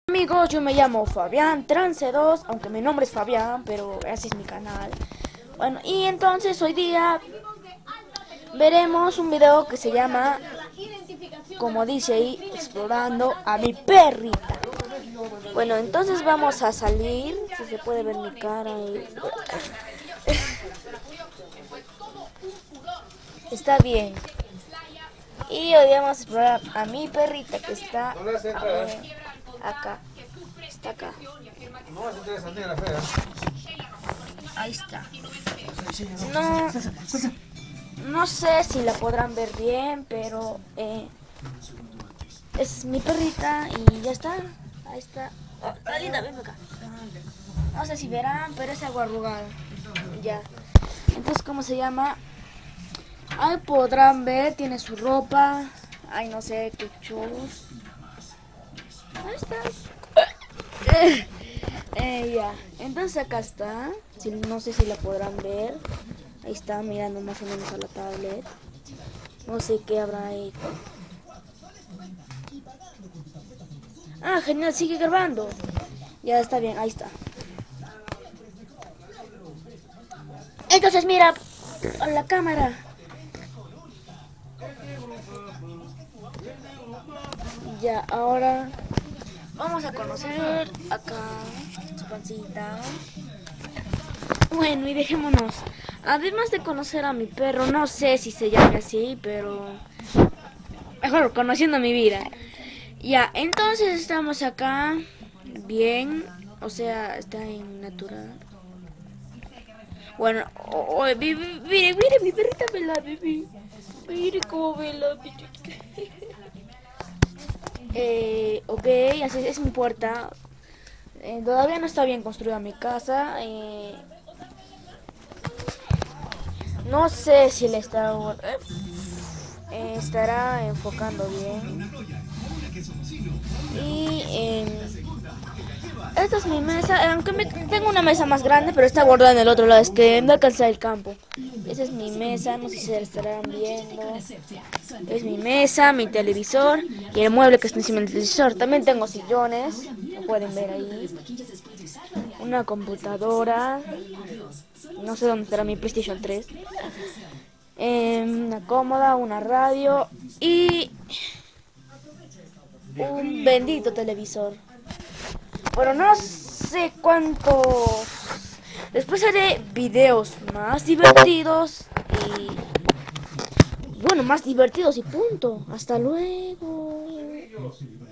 Amigos, yo me llamo Fabián Trance2, aunque mi nombre es Fabián, pero ese es mi canal. Bueno, y entonces hoy día veremos un video que se llama, como dice ahí, explorando a mi perrita. Bueno, entonces vamos a salir, si se puede ver mi cara ahí. Está bien. Y hoy vamos a explorar a mi perrita que está acá. Está acá. Ahí está. No sé si la podrán ver bien, pero es mi perrita y ya está. Ahí está. Oh, Dalida, ven acá. No sé si verán, pero es algo arrugado. Ya. Entonces, ¿cómo se llama? Ahí podrán ver, tiene su ropa. Ay, no sé, qué chus. Ahí está. Ya. Entonces acá está. No sé si la podrán ver. Ahí está mirando más o menos a la tablet. No sé qué habrá ahí. Ah, genial, sigue grabando. Ya está bien, ahí está. Entonces mira a la cámara. Ya, ahora vamos a conocer acá su pancita. Bueno, y dejémonos. Además de conocer a mi perro, no sé si se llame así, pero mejor conociendo mi vida. Ya, entonces estamos acá bien, o sea, está en natural. Bueno, mire, mi perrita vela, bebé. Mire cómo vela, ok, así es mi puerta. Todavía no está bien construida mi casa. No sé si le estará enfocando bien. Y esta es mi mesa, aunque tengo una mesa más grande, pero está guardada en el otro lado, es que no alcanza el campo. Esa es mi mesa, no sé si se la estarán viendo. Es mi mesa, mi televisor y el mueble que está encima del televisor. También tengo sillones, lo pueden ver ahí. Una computadora, no sé dónde estará mi PlayStation 3. Una cómoda, una radio y un bendito televisor. Bueno, no sé cuántos. Después haré videos más divertidos y bueno, más divertidos y punto. Hasta luego.